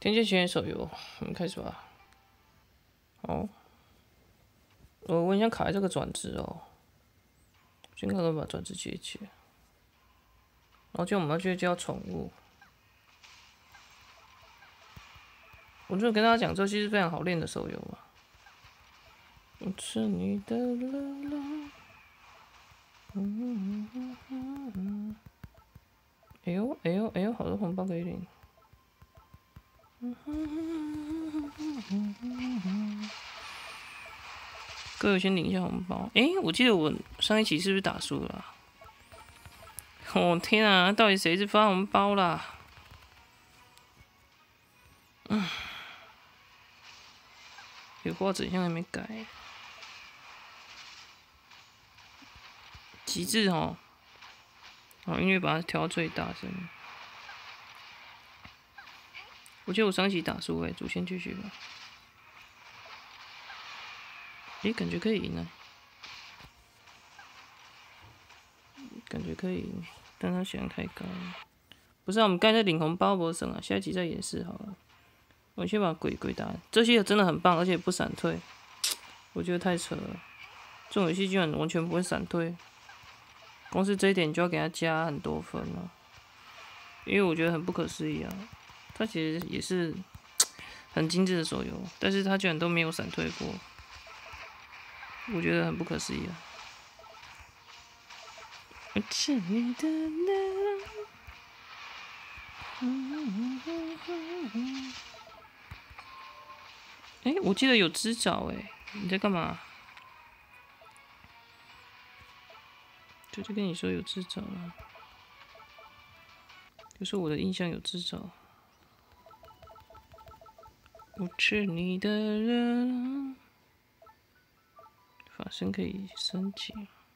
天界奇缘手游，我们开始吧。好，我很想卡在这个转职哦，先看看把转职解一解。然后就我们要去教宠物。我就跟大家讲，这游戏是非常好练的手游啊。我是你的流浪。哎呦哎呦哎呦，好多红包可以领。各位先领一下红包。我记得我上一期是不是打输了啊？哦天啊，到底谁是发红包啦？有画质好像还没改。极致哦。好，音乐把它调到最大声。我觉得我上一期打输主先继续吧。感觉可以赢啊。感觉可以赢，但他血量太高了。不是啊，我们刚才领红包不省啊，下一集再演示好了。我先把鬼打，这些真的很棒，而且不闪退，我觉得太扯了。这种游戏居然完全不会闪退，光是这一点就要给他加很多分了，因为我觉得很不可思议啊。它其实也是很精致的手游，但是它居然都没有闪退过，我觉得很不可思议啊。我是你的流浪。我记得有只爪你在干嘛？就跟你说有只爪了，就说我的印象有只爪。我是你的流浪。法身可以升级。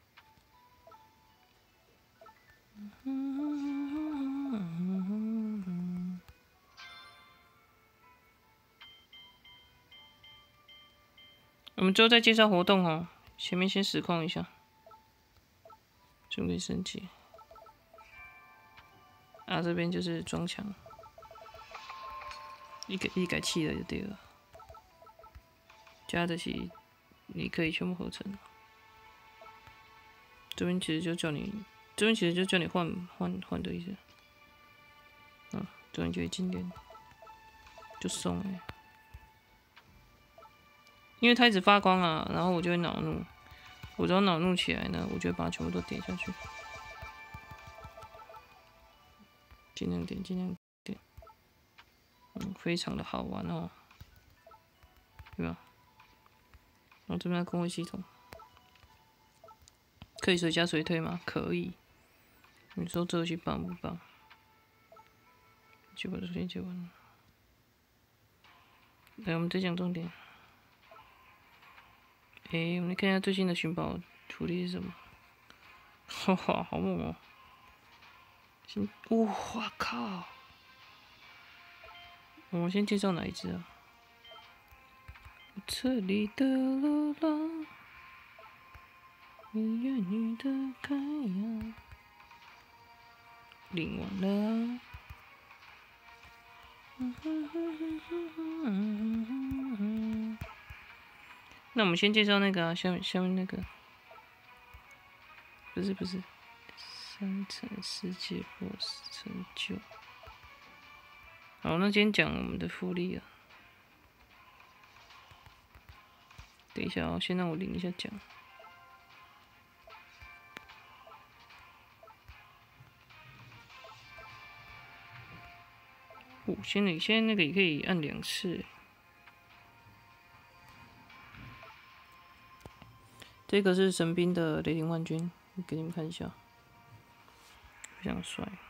我们之后再介绍活动哦，前面先实况一下，准备升级。啊，这边就是装墙，一改器的就对了，加得起，你可以全部合成。这边其实就叫你，换的意思。这边就会经典，就送因为它一直发光啊，然后我就会恼怒。我只要恼怒起来呢，我就会把它全部都点下去，尽量点，尽量点。非常的好玩哦，对吧？然后这边工会系统，可以随加随退吗？可以。你说这游戏棒不棒？就把这边解完了。来，我们再讲重点。我们来看一下最新的寻宝福利是什么？哈哈，好猛哦！哇靠！我们先介绍哪一只啊？这里的流浪，你愿意的开呀。领完了那我们先介绍那个啊，下面那个，不是，3层世界 BOSS 成就。好，那今天讲我们的福利啊。等一下哦，先让我领一下奖。现在那个也可以按2次。这个是神兵的雷霆幻军，给你们看一下，非常帅。